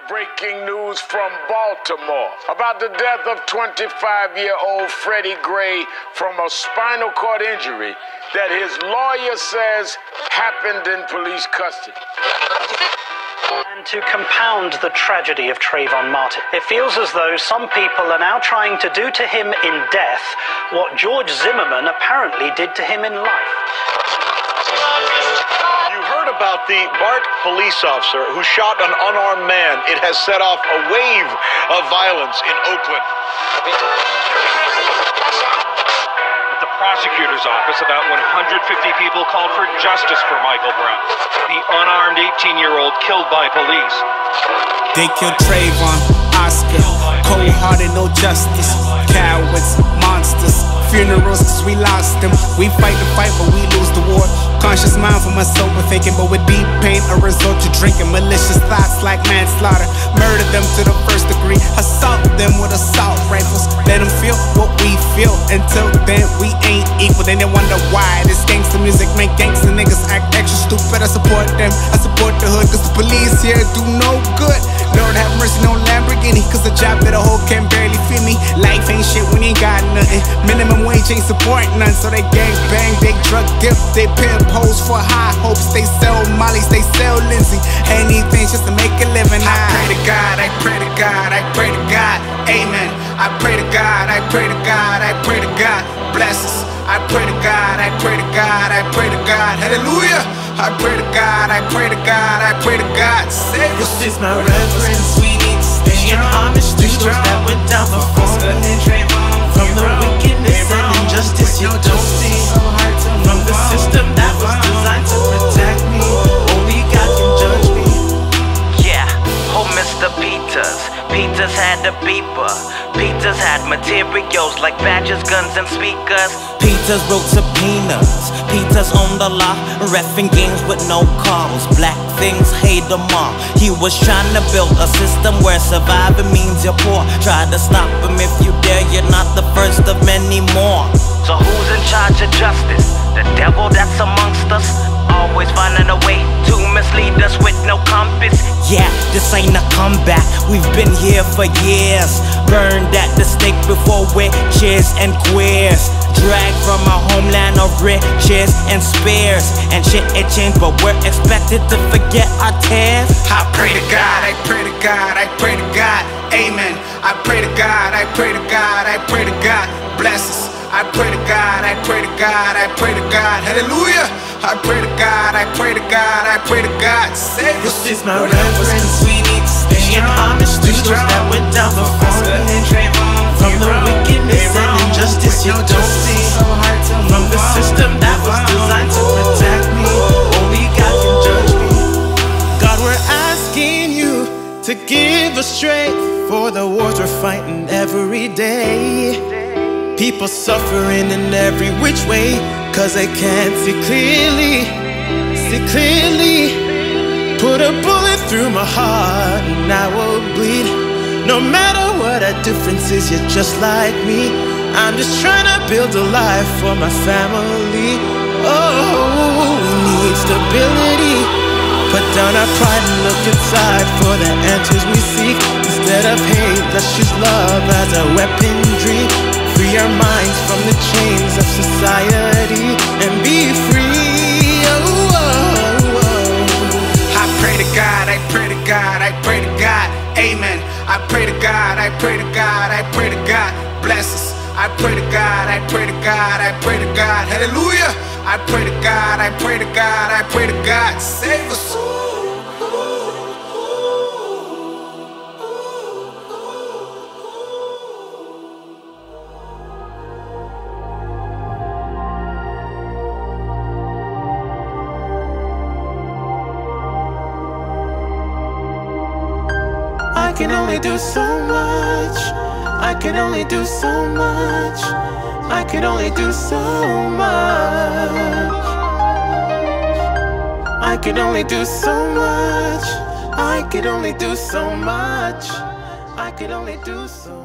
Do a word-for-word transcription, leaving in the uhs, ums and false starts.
Breaking news from Baltimore about the death of twenty-five-year-old Freddie Gray from a spinal cord injury that his lawyer says happened in police custody. And to compound the tragedy of Trayvon Martin, it feels as though some people are now trying to do to him in death what George Zimmerman apparently did to him in life. About the BART police officer who shot an unarmed man. It has set off a wave of violence in Oakland. At the prosecutor's office, about one hundred fifty people called for justice for Michael Brown, the unarmed eighteen-year-old killed by police. They killed Trayvon, Oscar, cold-hearted, no justice, cowards, monsters, funerals cause we lost them. We fight the fight but we lose the war. Conscious mind from us sober thinking, but with deep pain a result to drinking. Malicious thoughts like manslaughter, murder them to the first degree, assault them with assault rifles. Let them feel what we feel. Until then we ain't equal. Then they wonder why this gangster music make gangster niggas act extra stupid. I support them, I support the hood cause the police here do no good. Lord have mercy, no Lamborghini cause the job that a hoe can barely feed me. Life ain't shit when you ain't got nothing. Minimum wage ain't support none. So they gang bang, they drug dip, they pimp hoes for high hopes. They sell mollies, they sell Lindsay, anything just to make a living. I pray to God, I pray to God, I pray to God, amen. I pray to God, I pray to God, I pray to God, bless us. I pray to God, I pray to God, I pray to God, hallelujah. I pray to God, I pray to God, I pray to God, save us. This is my reverence, we need to stay in homage to those that went down before me. From the wickedness and injustice you don't see, from the system that was designed to protect me, only God can judge me. Yeah, oh Mister Peters, Peters had a beeper. Peters had materials like badges, guns and speakers. Peters wrote subpoenas, Peters on the law, reffing games with no calls. Black things hate them all. He was trying to build a system where surviving means you're poor. Try to stop him if you dare, you're not the first of many more. So who's in charge of justice? The devil that's amongst us, always finding a way to mislead us with no compass. Yeah, this ain't a comeback, we've been here for years. Burned at the stake before witches and queers. Dragged from our homeland of riches and spears. And shit it changed but we're expected to forget our tears. I pray to God, I pray to God, I pray to God, amen. I pray to God, I pray to God, I pray to God, bless us. I pray to God, I pray to God, I pray to God, hallelujah. I pray to God, I pray to God, I pray to God, save us. This is my reverence, we need to stay in homage to those that went down before me. From the wickedness and injustice you don't see, from the system that was designed to protect me, only God can judge me. God, we're asking you to give us strength for the wars we're fighting every day. People suffering in every which way, cause they can't see clearly, see clearly. Put a bullet through my heart and I will bleed. No matter what our difference is, you're just like me. I'm just trying to build a life for my family. Oh, we need stability. Put down our pride and look inside for the answers we seek. Instead of hate, let's use love as a weaponry. Free our minds from the chains of society and be free. Oh, oh, oh. I pray to God, I pray to God, I pray to God, amen. I pray to God, I pray to God, I pray to God, bless us. I pray to God, I pray to God, I pray to God, hallelujah. I pray to God, I pray to God, I pray to God, save us. I can only do so much. I can only do so much. I can only do so much. I can only do so much. I can only do so much. I can only do so much.